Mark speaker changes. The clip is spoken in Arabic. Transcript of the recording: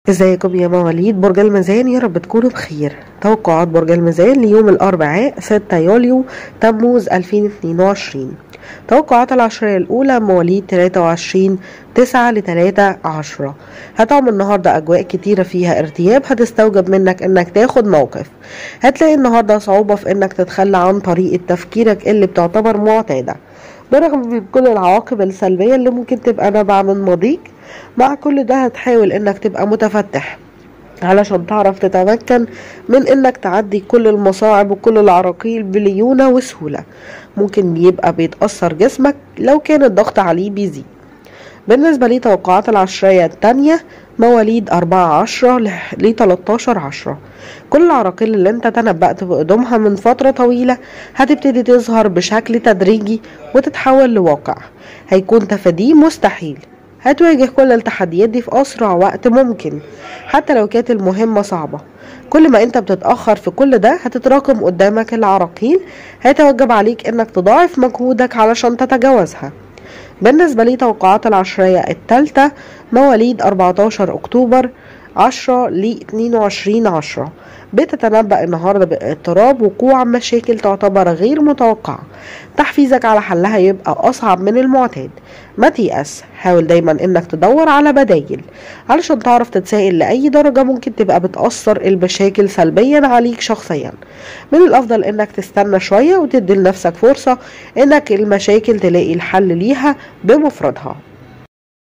Speaker 1: ازيكم يا مواليد برج الميزان؟ يا رب تكونوا بخير. توقعات برج الميزان ليوم الأربعاء 6 يوليو تموز 2022. توقعات العشرية الأولى مواليد 23/9 ل 3/10. هتعمل النهاردة أجواء كتيرة فيها ارتياب هتستوجب منك إنك تاخد موقف. هتلاقي النهاردة صعوبة في إنك تتخلى عن طريقة تفكيرك اللي بتعتبر معتادة، برغم من كل العواقب السلبية اللي ممكن تبقى نابعة من ماضيك. مع كل ده هتحاول انك تبقى متفتح علشان تعرف تتمكن من انك تعدي كل المصاعب وكل العراقيل بليونة وسهولة. ممكن يبقى بيتأثر جسمك لو كان الضغط عليه بيزيد. بالنسبة لي توقعات العشرية التانية مواليد 4/10 ل 13/10. كل العراقيل اللي انت تنبأت بقدومها من فترة طويلة هتبتدي تظهر بشكل تدريجي وتتحول لواقع هيكون تفاديه مستحيل. هتواجه كل التحديات دي في أسرع وقت ممكن حتى لو كانت المهمة صعبة. كل ما انت بتتأخر في كل ده هتتراكم قدامك العراقيل، هيتوجب عليك انك تضاعف مجهودك علشان تتجاوزها. بالنسبة لي توقعات العشرية الثالثة مواليد 14 أكتوبر 10 ل 22/10. بتتنبأ النهاردة باضطراب وقوع مشاكل تعتبر غير متوقعة، تحفيزك على حلها يبقى أصعب من المعتاد. ما تيأس، حاول دايما انك تدور على بدايل علشان تعرف تتسائل لأي درجة ممكن تبقى بتأثر المشاكل سلبيا عليك شخصيا. من الأفضل انك تستنى شوية وتدي لنفسك فرصة انك المشاكل تلاقي الحل ليها بمفردها.